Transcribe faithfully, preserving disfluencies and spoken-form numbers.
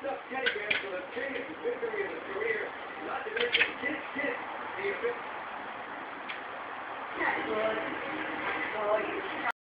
stuffed teddy bear for the biggest victory of his career. Not to mention kiss, kiss, the official. That's good. Oh, you